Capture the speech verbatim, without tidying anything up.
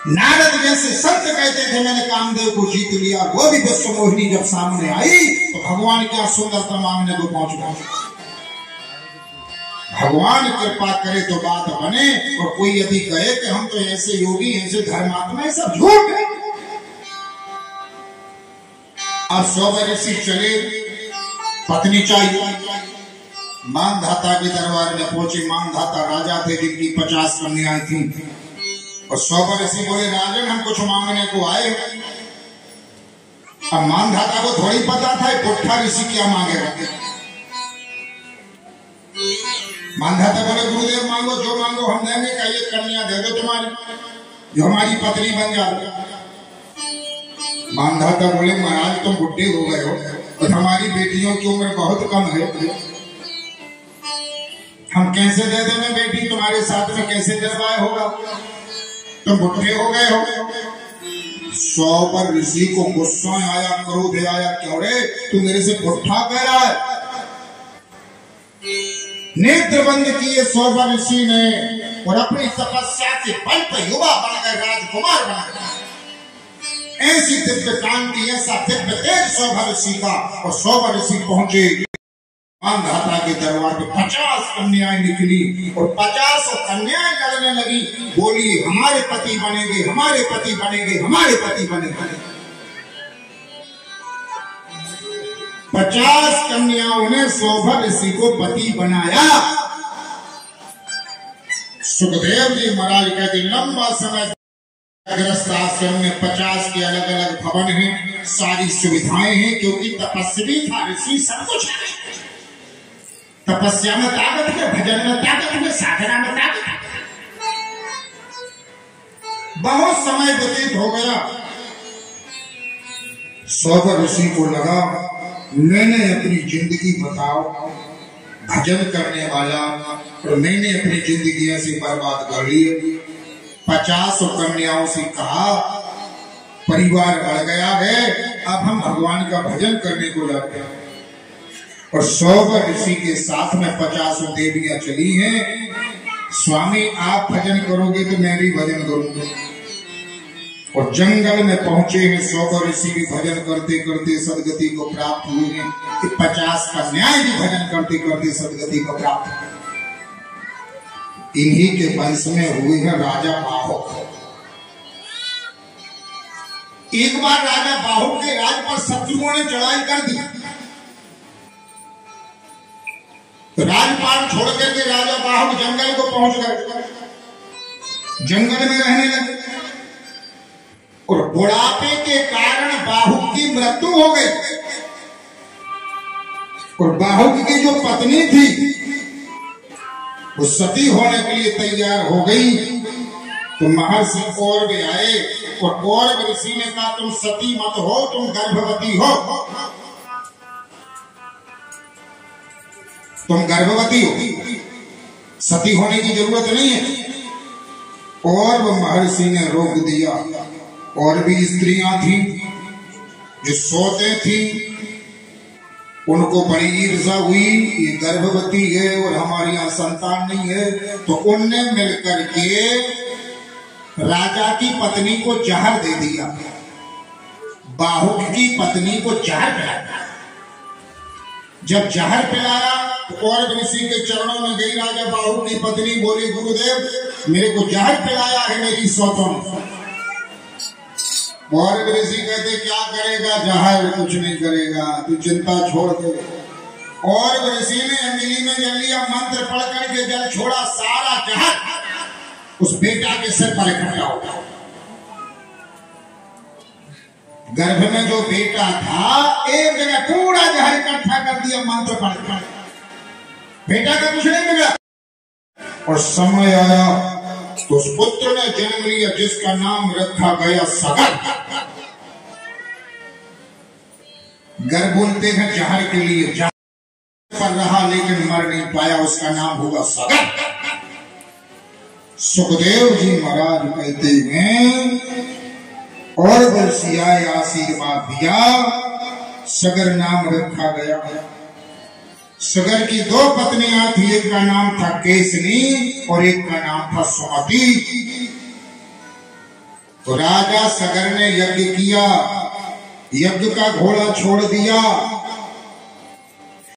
नारद जैसे संत कहते थे मैंने कामदेव को जीत लिया, वो भी विश्व मोहिनी जब सामने आई तो भगवान क्या सुंदरता मांगने को पहुंच गए। भगवान कृपा करे तो बात बने, और कोई यदि कहे कि हम तो ऐसे योगी ऐसे धर्मात्मा, सब झूठ है। अब सौ ऋषि चले, पत्नी चाहिए, मानधाता के दरबार में पहुंचे। मानधाता राजा थे जिनकी पचास कन्याएं थी, और सौ ऋषि बोले राजन हम कुछ मांगने को आए। अब मानधाता को थोड़ी पता था पुट्ठा ऋषि क्या मांगेगा। मानधाता बोले गुरुदेव मांगो जो मांगो हम देंगे, का ये कन्या दे दो तुम्हारी जो हमारी पत्नी बन जाए। मानधाता बोले महाराज तुम बुढ़े हो गए हो और हमारी बेटियों की उम्र बहुत कम है, हम कैसे दे देंगे बेटी, तुम्हारे साथ में कैसे निर्वाह होगा, तुम बुढ़े हो गए हो। सौ पर ऋषि को गुस्सा आया, क्रोध आया, क्यों रे तू मेरे से पुट्ठा कह रहा है। नेत्र बंद किए सौ पर ऋषि ने, और अपनी तपस्या के बल पर युवा बन गए, राजकुमार बन गए। ऐसी दिव्य कांति, ऐसा दिव्य तेज सौ ऋषि का। और सौ ऋषि पहुंचे मानधाता के दरबार पे, पचास कन्याएं निकली और पचास कन्याएं लड़ने लगी, बोली हमारे पति बनेंगे, हमारे पति बनेंगे, हमारे पति बनेंगे। पचास कन्याओं ने सौभर ऋषि को पति बनाया। सुखदेव जी महाराज कहते लंबा समय ग्रस्त आश्रम में पचास के अलग अलग भवन हैं, सारी सुविधाएं हैं, क्योंकि तपस्वी था ऋषि, सब कुछ है। तपस्या में ताकत है, भजन में ताकत है, साधना में ताकत है। बहुत समय व्यतीत हो गया। सौभर ऋषि को लगा मैंने अपनी जिंदगी बताओ भजन करने वाला, और मैंने अपनी जिंदगी ऐसी बर्बाद कर ली। पचास कन्याओं से कहा परिवार बढ़ गया है, अब हम भगवान का भजन करने को लगते हैं। और सौ ऋषि के साथ में पचासों देवियां चली हैं। स्वामी आप भजन करोगे तो मैं भी भजन करूंगा। और जंगल में पहुंचे हैं सौ ऋषि भी भजन करते करते सदगति को प्राप्त हुए हैं, कि पचास कन्याएं भी भजन करते करते सदगति को प्राप्त हुए। इन्हीं के वंश में हुए हैं राजा बाहुक। एक बार राजा बाहुक के राज पर शत्रुओं ने चढ़ाई कर दी, तो राजपाट छोड़ करके राजा बाहुक जंगल को पहुंच गए, जंगल में रहने लगे। और बुढ़ापे के कारण बाहुक की मृत्यु हो गई। और बाहुक की जो पत्नी थी वो सती होने के लिए तैयार हो गई। तो महर्षि कौरव आए, और कौरव ऋषि ने कहा तुम सती मत हो, तुम गर्भवती हो, तुम गर्भवती हो, सती होने की जरूरत नहीं है। और वह महर्षि ने रोक दिया। और भी स्त्रियां थी जो सोते थी, उनको बड़ी ईर्ष्या हुई, ये गर्भवती है और हमारे यहाँ संतान नहीं है। तो उनने मिलकर के राजा की पत्नी को जहर दे दिया, बाहुक की पत्नी को जहर पिलाया। जब जहर पिलाया तो कौरव ऋषि के चरणों में गई राजा बाहुक की पत्नी, बोली गुरुदेव मेरे को जहर पिलाया है मेरी सौतों ने। कौरव ऋषि कहते क्या करेगा, जहर कुछ नहीं करेगा, तू चिंता छोड़ दे। कौरव ऋषि ने अंजलि में जल लिया, मंत्र पढ़ करके जल छोड़ा, सारा जहर उस बेटा के सिर पर इकट्ठा हो गया। गर्भ में जो बेटा था एक जगह पूरा जहर इकट्ठा कर दिया मंत्र पढ़ कर, बेटा का कुछ नहीं मिला। और समय आया तो उस पुत्र ने जन्म लिया जिसका नाम रखा गया सगर। गर बोलते हैं जहर के लिए, जहर पर रहा लेकिन मर नहीं पाया, उसका नाम हुआ सगर। सुखदेव जी महाराज कहते हैं और बरसियाए आशीर्वाद दिया, सगर नाम रखा गया। सगर की दो पत्नियां थी, एक का नाम था केसनी और एक का नाम था सुमति। तो राजा सगर ने यज्ञ किया, यज्ञ का घोड़ा छोड़ दिया,